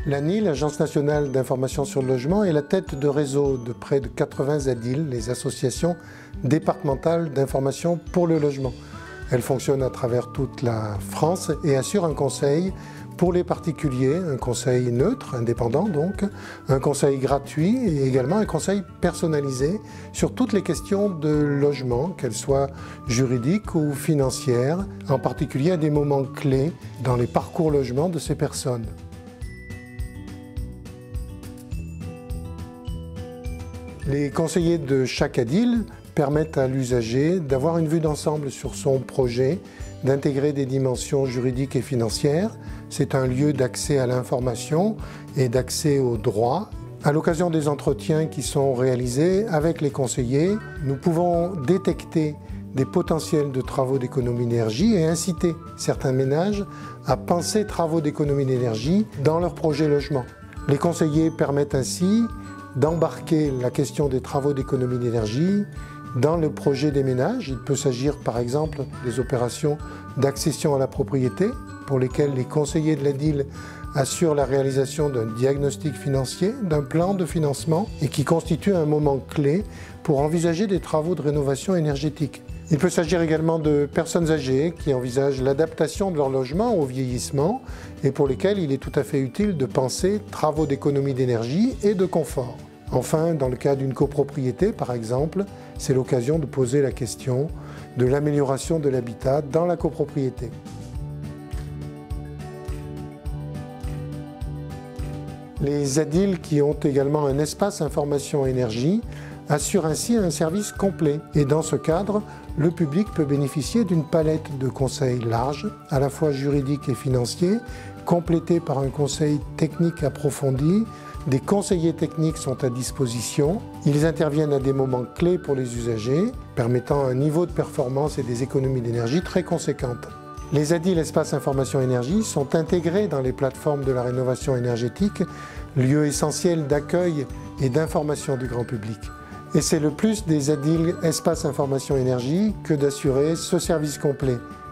L'ANI, l'Agence nationale d'information sur le logement, est la tête de réseau de près de 80 ADIL, les associations départementales d'information pour le logement. Elle fonctionne à travers toute la France et assure un conseil pour les particuliers, un conseil neutre, indépendant donc, un conseil gratuit et également un conseil personnalisé sur toutes les questions de logement, qu'elles soient juridiques ou financières, en particulier à des moments clés dans les parcours logement de ces personnes. Les conseillers de chaque ADIL permettent à l'usager d'avoir une vue d'ensemble sur son projet, d'intégrer des dimensions juridiques et financières. C'est un lieu d'accès à l'information et d'accès aux droits. À l'occasion des entretiens qui sont réalisés avec les conseillers, nous pouvons détecter des potentiels de travaux d'économie d'énergie et inciter certains ménages à penser travaux d'économie d'énergie dans leur projet logement. Les conseillers permettent ainsi d'embarquer la question des travaux d'économie d'énergie dans le projet des ménages. Il peut s'agir par exemple des opérations d'accession à la propriété pour lesquelles les conseillers de l'ADIL assurent la réalisation d'un diagnostic financier, d'un plan de financement et qui constitue un moment clé pour envisager des travaux de rénovation énergétique. Il peut s'agir également de personnes âgées qui envisagent l'adaptation de leur logement au vieillissement et pour lesquelles il est tout à fait utile de penser travaux d'économie d'énergie et de confort. Enfin, dans le cas d'une copropriété par exemple, c'est l'occasion de poser la question de l'amélioration de l'habitat dans la copropriété. Les ADIL qui ont également un espace information énergie assurent ainsi un service complet et dans ce cadre, le public peut bénéficier d'une palette de conseils larges, à la fois juridiques et financiers, complétés par un conseil technique approfondi. Des conseillers techniques sont à disposition. Ils interviennent à des moments clés pour les usagers, permettant un niveau de performance et des économies d'énergie très conséquentes. Les ADIL Espace Information Énergie sont intégrés dans les plateformes de la rénovation énergétique, lieu essentiel d'accueil et d'information du grand public. Et c'est le plus des ADIL Espace Information Énergie que d'assurer ce service complet.